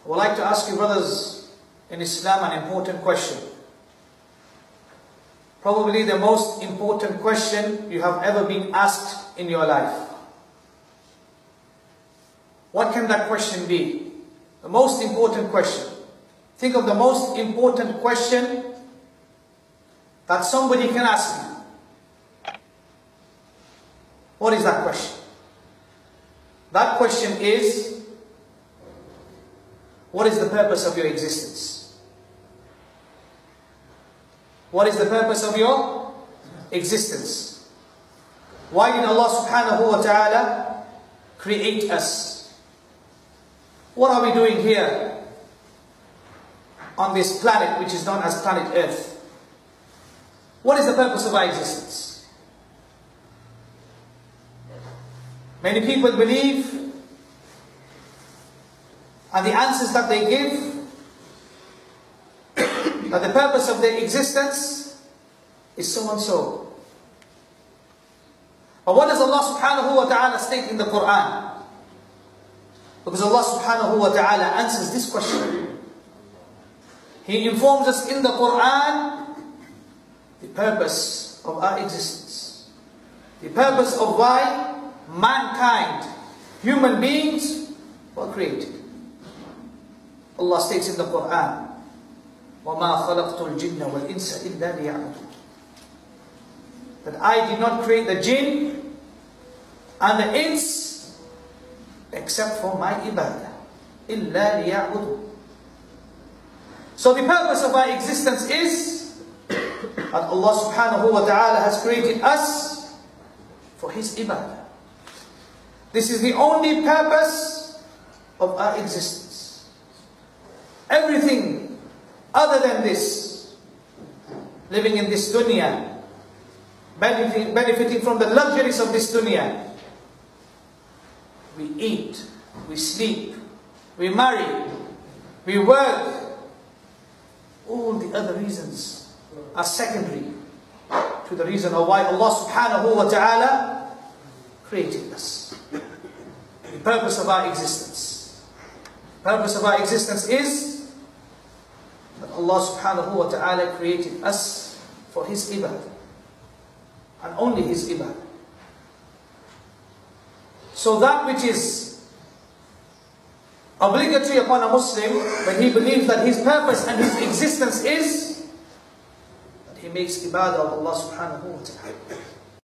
I would like to ask you, brothers in Islam, an important question. Probably the most important question you have ever been asked in your life. What can that question be? The most important question. Think of the most important question that somebody can ask you. What is that question? That question is, what is the purpose of your existence? What is the purpose of your existence? Why did Allah subhanahu wa ta'ala create us? What are we doing here on this planet which is known as planet Earth? What is the purpose of our existence? Many people believe, and the answers that they give, that the purpose of their existence is so and so. But what does Allah subhanahu wa ta'ala state in the Quran? Because Allah subhanahu wa ta'ala answers this question. He informs us in the Quran the purpose of our existence. The purpose of why mankind, human beings, were created. Allah states in the Quran, وَمَا خَلَقْتُ الْجِنَّ وَالْإِنسَ إِلَّا لِيَعْبُدُونَ, that I did not create the jinn and the ins except for my ibadah. إِلَّا لِيَعْبُدُونَ. So the purpose of our existence is that Allah subhanahu wa ta'ala has created us for His ibadah. This is the only purpose of our existence. Everything other than this, living in this dunya, benefiting from the luxuries of this dunya, we eat, we sleep, we marry, we work. All the other reasons are secondary to the reason of why Allah subhanahu wa ta'ala created us. The purpose of our existence. The purpose of our existence is that Allah subhanahu wa ta'ala created us for His ibadah. And only His ibadah. So that which is obligatory upon a Muslim, when he believes that his purpose and his existence is that he makes ibadah of Allah subhanahu wa ta'ala.